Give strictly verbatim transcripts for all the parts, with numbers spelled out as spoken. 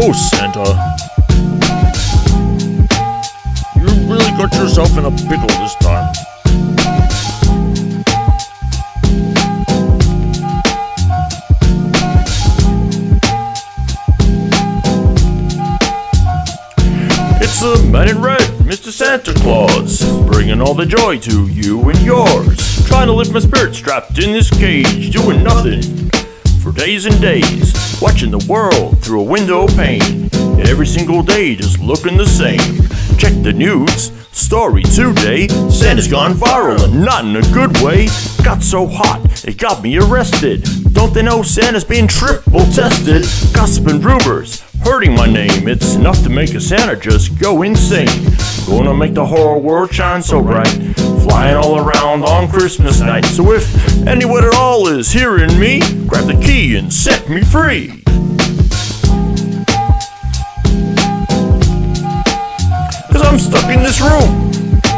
Oh, Santa. You really got yourself in a pickle this time. It's the man in red, Mister Santa Claus, bringing all the joy to you and yours. Trying to lift my spirits trapped in this cage, doing nothing for days and days, watching the world through a window pane, and every single day just looking the same. Check the news, story today, Santa's gone viral and not in a good way. Got so hot, it got me arrested. Don't they know Santa's being triple tested? Gossip and rumors hurting my name, it's enough to make a Santa just go insane. Gonna make the whole world shine so bright, flying all around on Christmas night. So if anyone at all is hearing me, grab the key and set me free. Cause I'm stuck in this room,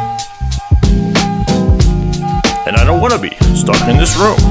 and I don't wanna be stuck in this room.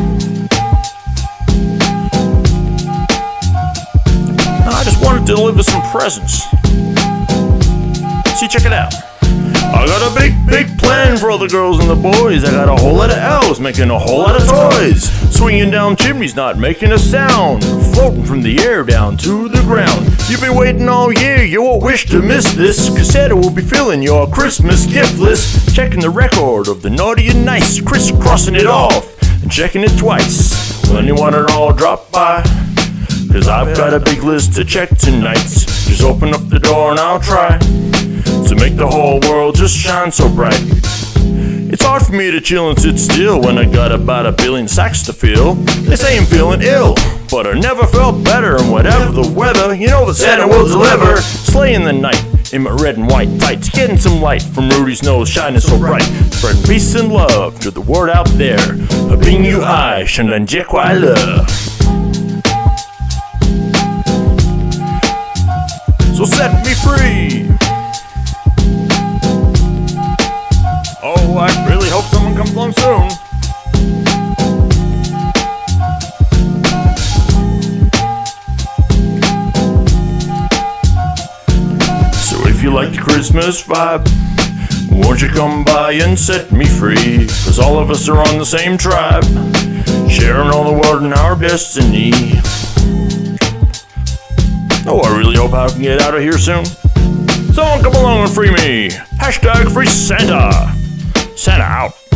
I just wanted to deliver some presents. See, check it out. I got a big, big plan for all the girls and the boys. I got a whole lot of elves making a whole lot of toys. Swinging down chimneys, not making a sound. Floating from the air down to the ground. You've been waiting all year, you won't wish to miss this. Cause Santa will be filling your Christmas gift list. Checking the record of the naughty and nice, crisscrossing it off and checking it twice. Will anyone at all drop by? Cause I've got a big list to check tonight. Just open up the door and I'll try to make the whole world just shine so bright. It's hard for me to chill and sit still when I got about a billion sacks to fill. They say I'm feeling ill, but I never felt better. And whatever the weather, you know that Santa will deliver. Slaying the night in my red and white tights, getting some light from Rudy's nose shining so bright. Spreading peace and love to the world out there. Hoping you I shall enjoy love. So set me free. Oh, I really hope someone comes along soon. So if you like the Christmas vibe, won't you come by and set me free? Cause all of us are on the same tribe, sharing all the world and our destiny. Oh, I really hope I can get out of here soon. Someone come along and free me. Hashtag free Santa. Santa out.